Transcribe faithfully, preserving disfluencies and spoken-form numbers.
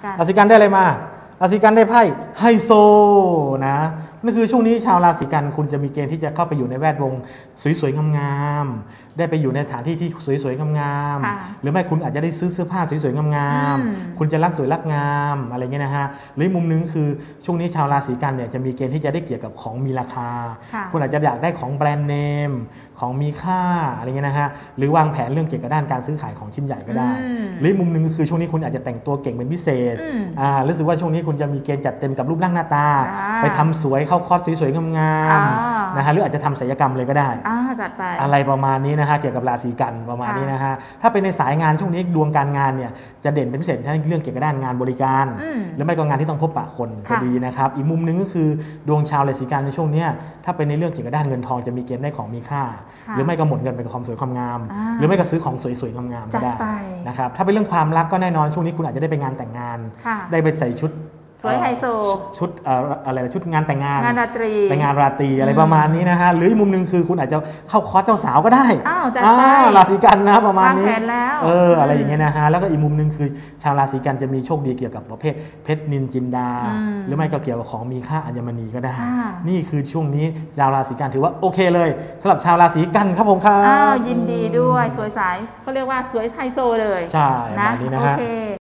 ราศีกันได้อะไรมาราศีกันได้ไพ่ไฮโซนะนั่นคือช่วงนี้ชาวราศีกันคุณจะมีเกณฑ์ที่จะเข้าไปอยู่ในแวดวงสวยๆงามๆได้ไปอยู่ในสถานที่ที่สวยๆงามๆหรือไม่คุณอาจจะได้ซื้อเสื้อผ้าสวยๆงามๆคุณจะรักสวยรักงามอะไรเงี้ยนะฮะหรือมุมนึงคือช่วงนี้ชาวราศีกันเนี่ยจะมีเกณฑ์ที่จะได้เกี่ยวกับของมีราคาคุณอาจจะอยากได้ของแบรนด์เนมของมีค่าอะไรเงี้ยนะฮะหรือวางแผนเรื่องเกี่ยวกับด้านการซื้อขายของชิ้นใหญ่ก็ได้หรือมุมนึงคือช่วงนี้คุณอาจจะแต่งตัวเก่งเป็นพิเศษอ่ารู้สึกว่าช่วงนี้คุณจะมีเกณฑ์จัดเต็มกับรูปร่างหน้าตาไปทำสวยเข้าคอร์สสวยๆงามๆนะฮะหรืออาจจะทำศัลยกรรมเลยก็ได้จัดไปอะไรประมาณนี้นะฮะเกี่ยวกับราศีกันประมาณนี้นะฮะถ้าเป็นในสายงานช่วงนี้ดวงการงานเนี่ยจะเด่นเป็นพิเศษในเรื่องเกี่ยวกับด้านงานบริการหรือไม่ก็งานที่ต้องพบปะคนจะดีนะครับอีกมุมนึงก็คือดวงชาวราศีกันในช่วงนี้ถ้าเป็นในเรื่องเกี่ยวกับด้านเงินทองจะมีเกณฑ์ได้ของมีค่าหรือไม่ก็หมดเงินไปกับความสวยความงามหรือไม่ก็ซื้อของสวยๆงามๆก็ได้นะครับถ้าเป็นเรื่องความรักก็แน่นอนช่วงนี้คุณอาจจะได้ไปงานแต่งงานได้ไปใส่ชุดสวยไฮโซชุดอะไรชุดงานแต่งงานงานราตรีไปงานราตรีอะไรประมาณนี้นะฮะหรืออีกมุมนึงคือคุณอาจจะเข้าคอร์สเจ้าสาวก็ได้อ้าวจัดไปราศีกันนะประมาณนี้วางแผนแล้วเอออะไรอย่างเงี้ยนะฮะแล้วก็อีกมุมนึงคือชาวราศีกันจะมีโชคดีเกี่ยวกับประเภทเพชรนินจินดาหรือไม่ก็เกี่ยวกับของมีค่าอัญมณีก็ได้นี่คือช่วงนี้ชาวราศีกันถือว่าโอเคเลยสำหรับชาวราศีกันครับผมครับอ้าวยินดีด้วยสวยสายเขาเรียกว่าสวยไฮโซเลยใช่แบบนี้นะฮะ